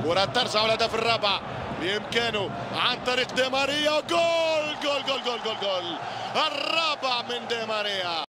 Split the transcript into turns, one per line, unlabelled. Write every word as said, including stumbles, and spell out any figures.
كرة ترجع والهدف الرابع بإمكانه عن طريق دي ماريا. جول جول جول جول جول جول الرابع من دي ماريا.